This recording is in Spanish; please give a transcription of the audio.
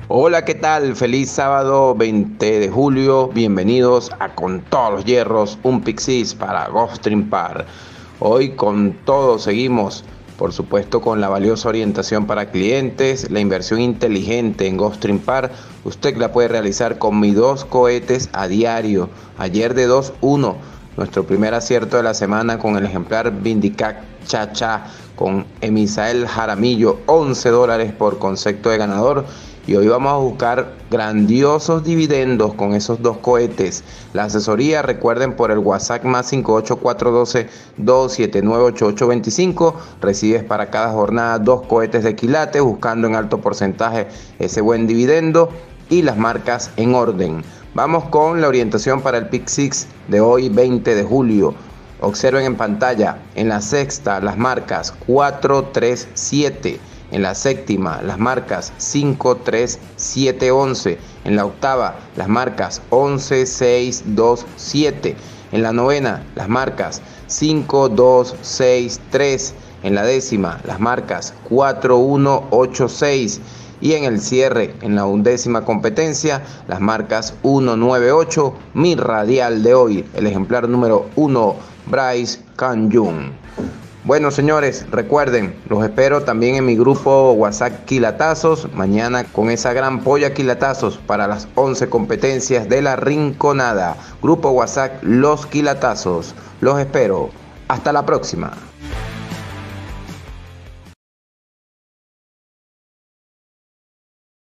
Hola, ¿qué tal? Feliz sábado 20 de julio. Bienvenidos a Con Todos los Hierros, un Pick Six para Gulfstream Par. Hoy con todo seguimos, por supuesto, con la valiosa orientación para clientes, la inversión inteligente en Gulfstream Par. Usted la puede realizar con mis 2 cohetes a diario. Ayer de 2-1, nuestro primer acierto de la semana con el ejemplar Vindicac Cha-Cha con Emisael Jaramillo, $11 por concepto de ganador. Y hoy vamos a buscar grandiosos dividendos con esos 2 cohetes. La asesoría, recuerden, por el WhatsApp más 58412-279-8825. Recibes para cada jornada 2 cohetes de quilates, buscando en alto porcentaje ese buen dividendo y las marcas en orden. Vamos con la orientación para el Pick Six de hoy, 20 de julio. Observen en pantalla, en la sexta, las marcas 4-3-7. En la séptima, las marcas 5, 3, 7, 11. En la octava, las marcas 11, 6, 2, 7. En la novena, las marcas 5, 2, 6, 3. En la décima, las marcas 4, 1, 8, 6. Y en el cierre, en la 11ª competencia, las marcas 1, 9, 8. Mi radial de hoy, el ejemplar número 1, Bryce Canyon. Bueno, señores, recuerden, los espero también en mi grupo WhatsApp Quilatazos, mañana con esa gran polla Quilatazos para las 11 competencias de la Rinconada. Grupo WhatsApp Los Quilatazos. Los espero. Hasta la próxima.